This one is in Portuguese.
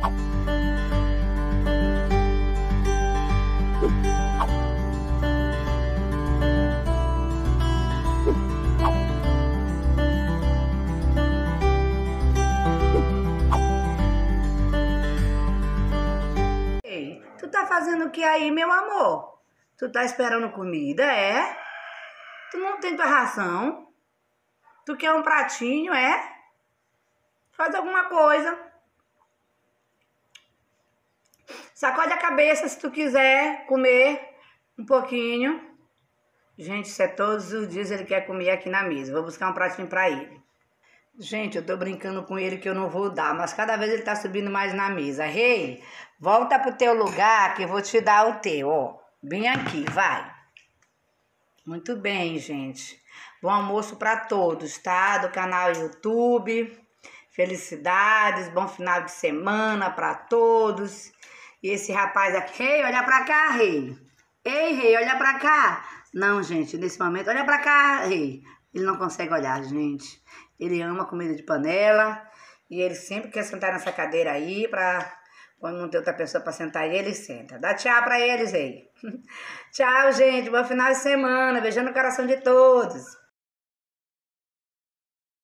Tu tá fazendo o que aí, meu amor? Tu tá esperando comida, é? Tu não tem tua ração? Tu quer um pratinho, é? Faz alguma coisa. Sacode a cabeça se tu quiser comer um pouquinho. Gente, isso é todos os dias ele quer comer aqui na mesa. Vou buscar um pratinho pra ele. Gente, eu tô brincando com ele que eu não vou dar, mas cada vez ele tá subindo mais na mesa. Rei, volta pro teu lugar que eu vou te dar o teu, ó. Vem aqui, vai. Muito bem, gente. Bom almoço pra todos, tá? Do canal YouTube. Felicidades, bom final de semana pra todos. E esse rapaz aqui, Rei, olha pra cá, Rei. Ei, Rei, olha pra cá. Não, gente, nesse momento, olha pra cá, Rei. Ele não consegue olhar, gente. Ele ama comida de panela e ele sempre quer sentar nessa cadeira aí pra quando não tem outra pessoa pra sentar aí, ele senta. Dá tchau pra eles aí. Tchau, gente. Bom final de semana. Beijando no coração de todos.